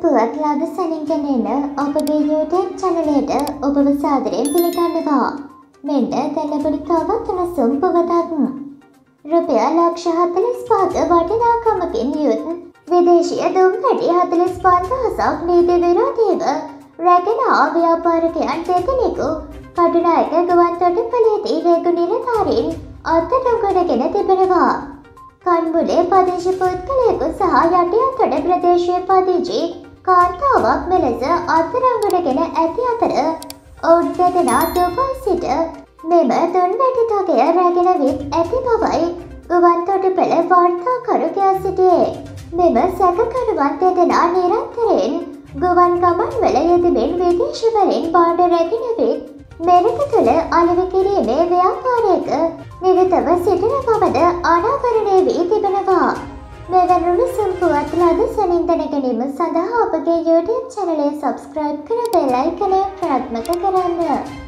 පුවත් ලාභසනින් ගෙනෙන ඔබගේ YouTube channel එකට ඔබව සාදරයෙන් පිළිගන්නවා. මෙන්න දැන් ලැබුණු තවත් උණුසුම් පුවතක්. රුපියල් ලක්ෂ 45ක වටිනාකමකින් යුත් විදේශීය දුම්වැටි 45,000ක් නීති විරෝධීව රැගෙන ආ ව්‍යාපාරිකයන් දෙදෙනෙකු කටුනායක ගුවන්තොටුපළේදී රේගු නිලධාරීන් අත්අඩංගුවටගෙන තිබෙනවා. කන්බුලේ පදිංචි පුද්ගලයෙකු සහ යටිඅතොට ප්‍රදේශයේ පදිංචි කාන්තාවක් මෙලෙස අත්අඩංගුවටගෙන ඇති අතර ඔවුන් දෙදෙනා දුබයි සිට මෙම දුම්වැටි තොගය රැගෙන විත් ඇති බවයි ගුවන්තොටුපළ වාර්තාකරු කියා සිටියේ. මෙම සැකකරුවන් දෙදෙනා නිරන්තරයෙන් ගුවන් ගමන්වල යෙදෙමින් විදේශවලින් භාණ්ඩ රැගෙන විත් මෙරට තුළ අලෙවි කිරීමේ ව්‍යාපාරයක නිරතව සිටින බවද අනාවරණය වී තිබෙනවා. මෙවැනි උණුසුම් පුවත් ලාභසනින් දැන ගැනීම සඳහා ඔබගේ YouTube channel එක subscribe කර බෙල් අයිකනය ප්‍රාත්මක කරන්න.